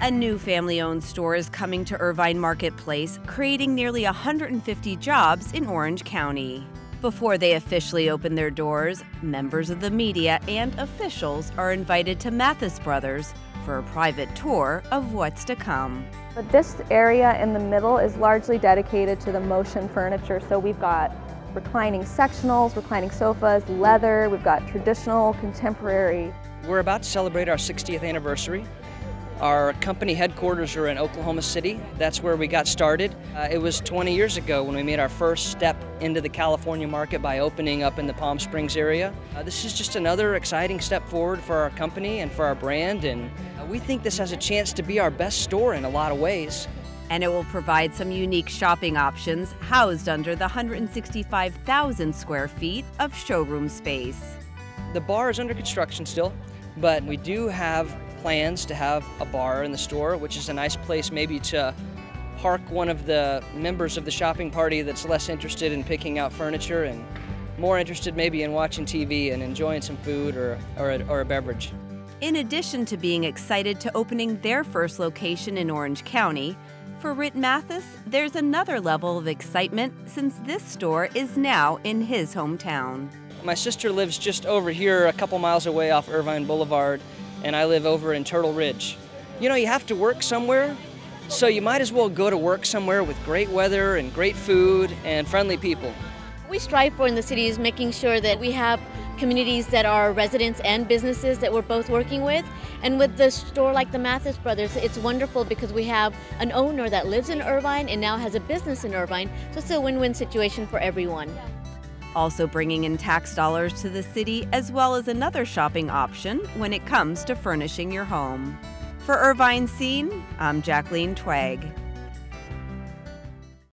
A new family-owned store is coming to Irvine Marketplace, creating nearly 150 jobs in Orange County. Before they officially open their doors, members of the media and officials are invited to Mathis Brothers for a private tour of what's to come. But this area in the middle is largely dedicated to the motion furniture. So we've got reclining sectionals, reclining sofas, leather, we've got traditional, contemporary. We're about to celebrate our 60th anniversary. Our company headquarters are in Oklahoma City. That's where we got started. It was 20 years ago when we made our first step into the California market by opening up in the Palm Springs area. This is just another exciting step forward for our company and for our brand, and we think this has a chance to be our best store in a lot of ways. And it will provide some unique shopping options housed under the 165,000 square feet of showroom space. The bar is under construction still, but we do have plans to have a bar in the store, which is a nice place maybe to park one of the members of the shopping party that's less interested in picking out furniture and more interested maybe in watching TV and enjoying some food or a beverage. In addition to being excited to opening their first location in Orange County, for Ritt Mathis, there's another level of excitement since this store is now in his hometown. My sister lives just over here a couple miles away off Irvine Boulevard, and I live over in Turtle Ridge. You know, you have to work somewhere, so you might as well go to work somewhere with great weather and great food and friendly people. What we strive for in the city is making sure that we have communities that are residents and businesses that we're both working with. And with the store like the Mathis Brothers, it's wonderful because we have an owner that lives in Irvine and now has a business in Irvine, so it's a win-win situation for everyone. Also bringing in tax dollars to the city, as well as another shopping option when it comes to furnishing your home. For Irvine Scene, I'm Jacqueline Twag.